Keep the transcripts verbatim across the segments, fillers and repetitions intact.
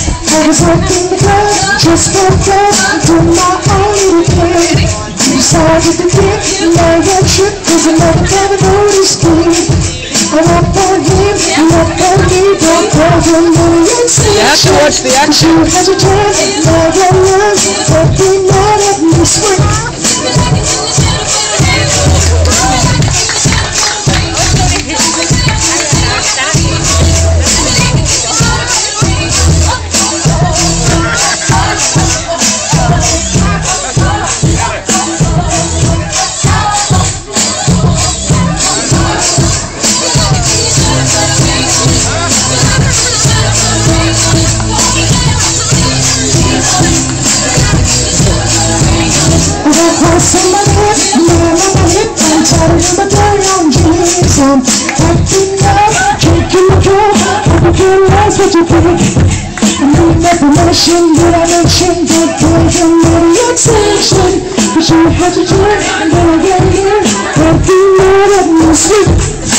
I was working the club, just woke up, do my own little thing. Decided to get my head trip, cause I never never noticed it. I walked on him, he walked on me, don't call him million six. You have to watch the action. You had to turn, now your love, don't be mad at me, sweet. On my head, man on my hip, I'm tired of my dirty on jeans. I'm acting up, drinking the drug, I can't realize what you think. I need that promotion, but I mentioned that boy from the attention. Cause you had to do it, and then I get here, acting mad at me, sweet.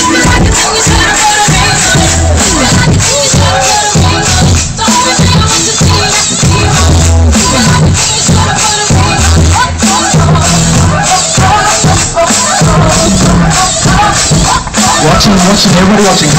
Watching, watching, everybody watching.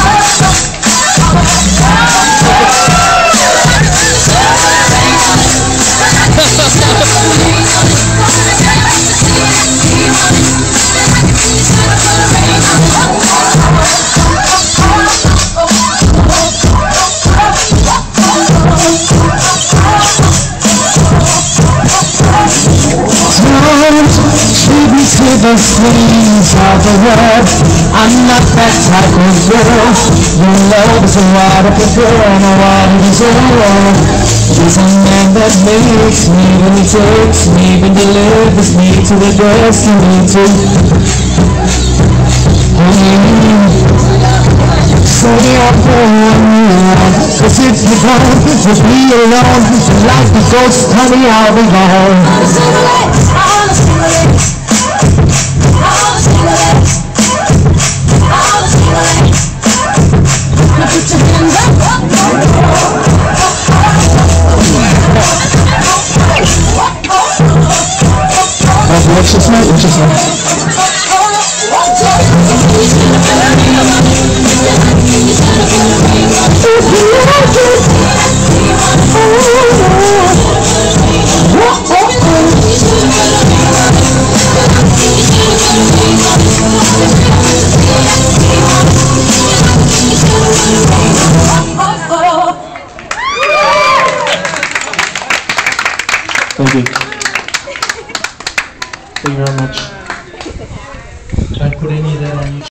To the sleeves of the world, I'm not that type of girl. Your love is a water prefer and a water deserve. He's a man that makes me, when he takes me, when delivers me to the destiny to. So you're born, cause if you don't, just be alone. Like the ghost, honey, I'll be gone. Watch this night, watch this night. Thank you. Thank you very much. Can I put any of that on you?